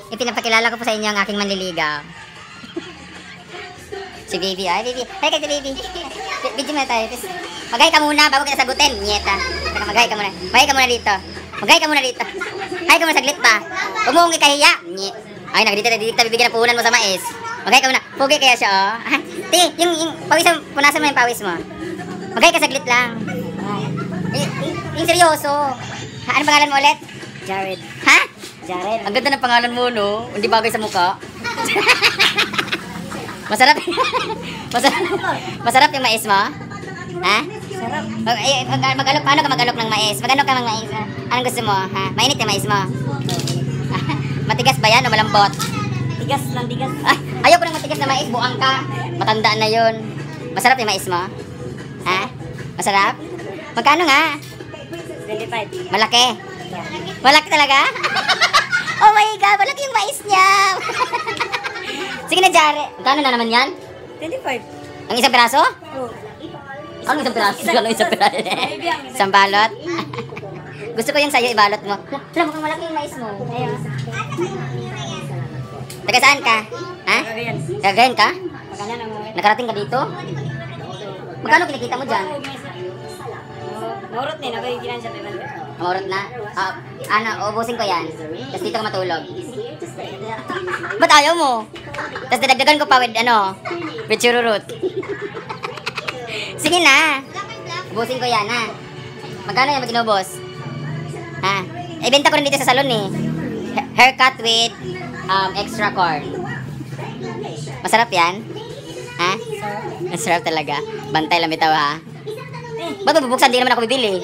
ipinapakilala ko po sa inyo ang aking manliligaw. Si Baby. Ay, Baby. Halika si Baby. Video muna tayo. Mag-hi ka muna bago kita sagutin. Nyeta. Mag-hi ka muna. Mag-hi ka muna dito. Mag-hi ka muna dito. Hi ka muna saglit pa. Huwag mo kong ikahiya. Ay, nagdidikta bibigyan na puhunan mo sa mais. Mag-hi ka muna. Pugi kaya siya, oh. Ti, yung pawisan, punasan mo yung pawis mo. Mag-hi ka saglit lang. Yung seryoso. Ano pangalan mo ulit? Jared. Ha? Jared. Ang ganda ng pangalan mo, no? Hindi bagay sa mukha. Masarap. Masarap yung mais mo? Ha? Sarap. Mag-alok, paano ka mag-alok ng mais? Mag-alok ka ng mais? Anong gusto mo? Ha? Mainit yung mais mo? Matigas ba yan o malambot? Tigas lang, tigas. Ay, ayoko ng matigas na mais, buang ka. Matanda na yun. Masarap yung mais mo? Ha? Masarap? Magkano nga? 25. Malaki? Malaki talaga? Oh my God, malaki yung mais niya. Sige na, Jare. Magkano na naman yan? 25. Ang isang piraso? Oh. Ano isang piraso? Ano isang piraso? Isang balot? Gusto ko yung sa'yo, ibalot mo. Alam mo, malaki yung mais mo. Ayun. Taga saan ka? Ha? Cagayan. Cagayan ka? Magkano lang mo? Nakarating ka dito? Magkano kinikita mo dyan? Naurot na, nabigyan siya 500. Umurot na? Ano, ubusin ko yan. Tapos dito ka matulog. Ba't ayaw mo? Tapos dadagdagan ko pa with chururut. Sige na. Ubusin ko yan, ha? Magkano yung mag-inubos? Ha? Ibenta ko rin dito sa salon, eh. Haircut with extra corn. Masarap yan? Ha? Masarap talaga. Bantay lang bitaw, ha? Ba't bubuksan? Di naman ako bibili.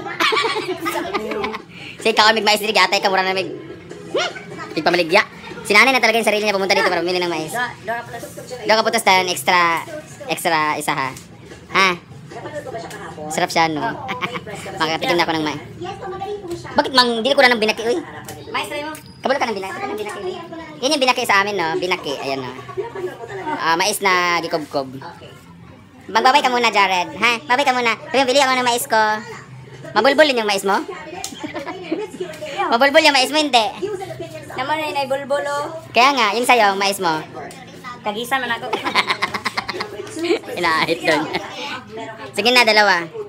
Sige ka mais diri gatay ka mura na mig. Pamaligya. Sinanay na talaga yung sarili niya pumunta dito para bumili ng mais. Daw ka putos tayo extra isa ha. Ha? Sarap siya no. Makatikim na ako ng mais. Bakit mang dili ko na ng binaki uy? Mais try mo. Kabalo ka ng binaki, uy. Yan yung binaki sa amin no, binaki. Ayan no. Mais na gikobkob. Magbabay ka muna, Jared. Ha? Babay ka muna. Bili ako ng mais ko. Mabulbul yung mais mo? Mabulbul yung mais mo, hindi. Naman na naibulbulo. Kaya nga, yung sayo, mais mo. Tagisan man ako. Inaahit doon. Sige na, dalawa.